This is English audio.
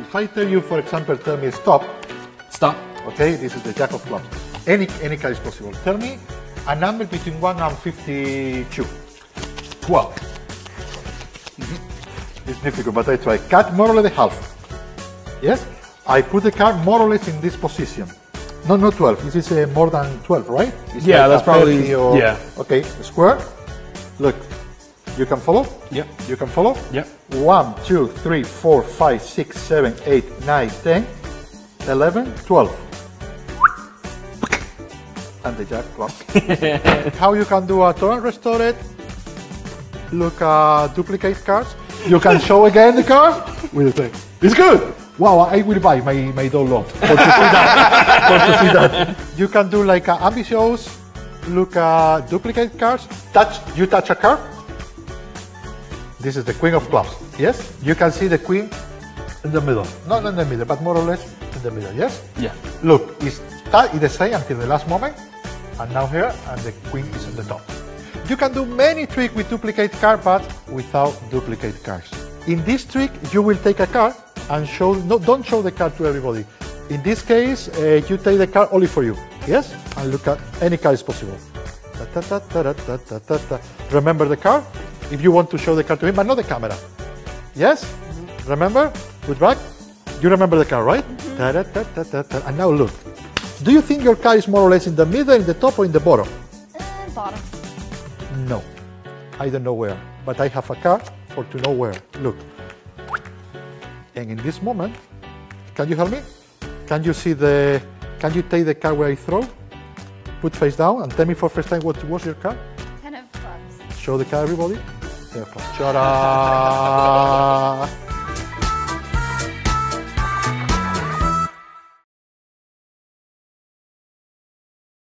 if I tell you, for example, tell me stop. Stop. Okay, this is the jack of clubs. Any card is possible. Tell me a number between 1 and 52. 12. It's difficult, but I try. Cut more or less the half. Yes? I put the card more or less in this position. No, not 12. This is more than 12, right? It's Yeah, like that's probably, 30 or, yeah. Okay, square. Look, you can follow? Yep. You can follow? Yep. 1, 2, 3, 4, 5, 6, 7, 8, 9, 10, 11, 12. And the jack club. How you can do a turn restore it? Look, duplicate cards. You can show again the card with the thing. It's good. Wow, I will buy my download for to see that. For to see that. You can do like ambitious. Look, duplicate cards. You touch a card. This is the queen of clubs. Yes. You can see the queen in the middle. Not in the middle, but more or less in the middle. Yes. Yeah. Look, it's the same until the last moment, and now here, and the queen is on the top. You can do many tricks with duplicate cards, but without duplicate cards. In this trick, you will take a card and show. No, don't show the card to everybody. In this case, you take the card only for you. Yes, and look at any card is possible. Remember the card. If you want to show the card to him, but not the camera. Yes, remember. Good luck. You remember the card, right? And now look. Do you think your card is more or less in the middle, in the top, or in the bottom? Bottom. No, I don't know where, but I have a card for to know where. Look. And in this moment, can you help me? Can you see the? Can you take the card where I throw? Put face down and tell me for first time what was your card. 10 of clubs. Show the card, everybody. 10 of clubs. Ta-da!